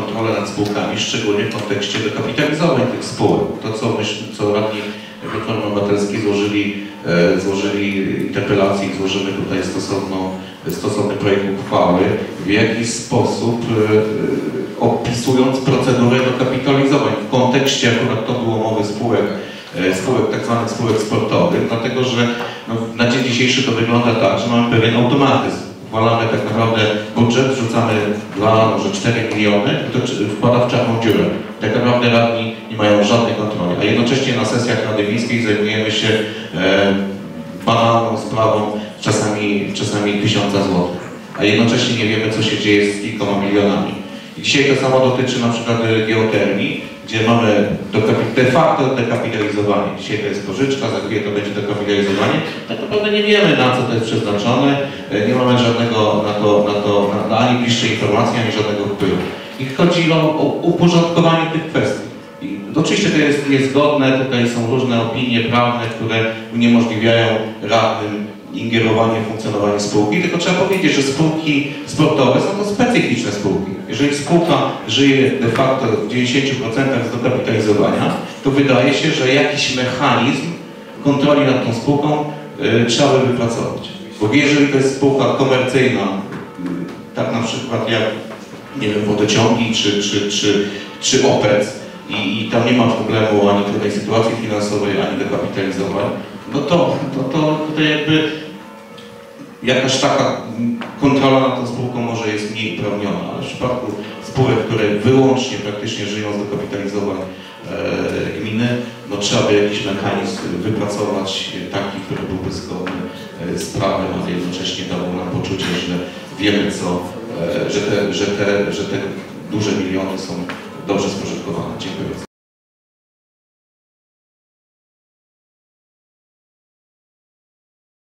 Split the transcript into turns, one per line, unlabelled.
kontrolę nad spółkami, szczególnie w kontekście dokapitalizowań tych spółek. To, co radni Platformy Obywatelskiej złożyli interpelację i złożymy tutaj stosowny projekt uchwały, w jakiś sposób opisując procedurę dokapitalizowań w kontekście, akurat to było mowy spółek, tak zwanych spółek sportowych, dlatego że no, na dzień dzisiejszy to wygląda tak, że mamy pewien automatyzm. Uchwalamy tak naprawdę budżet, wrzucamy 2, może 4 miliony i to wpada w czarną dziurę. Tak naprawdę radni nie mają żadnej kontroli, a jednocześnie na sesjach Rady Miejskiej zajmujemy się banalną sprawą czasami 1000 złotych, a jednocześnie nie wiemy, co się dzieje z kilkoma milionami. I dzisiaj to samo dotyczy na przykład geotermii, gdzie mamy de facto dekapitalizowanie. Dzisiaj to jest pożyczka, za chwilę to będzie dekapitalizowanie. Tak naprawdę nie wiemy, na co to jest przeznaczone, nie mamy żadnego ani bliższej informacji, ani żadnego wpływu. I chodzi o uporządkowanie tych kwestii. I oczywiście to jest zgodne, tutaj są różne opinie prawne, które uniemożliwiają radnym ingerowanie w funkcjonowanie spółki, tylko trzeba powiedzieć, że spółki sportowe są to specyficzne spółki. Jeżeli spółka żyje de facto w 90% z dokapitalizowania, to wydaje się, że jakiś mechanizm kontroli nad tą spółką trzeba by wypracować. Bo jeżeli to jest spółka komercyjna, tak na przykład jak, nie wiem, wodociągi czy OPEC i tam nie ma problemu ani tutaj sytuacji finansowej, ani dokapitalizowań, no to tutaj jakby jakaś taka kontrola nad tą spółką może jest mniej uprawniona, ale w przypadku spółek, które wyłącznie praktycznie żyją z dokapitalizowań gminy, no trzeba by jakiś mechanizm wypracować taki, który byłby zgodny z prawem, ale jednocześnie dawał nam poczucie, że wiemy że te duże miliony są dobrze spożytkowane. Dziękuję.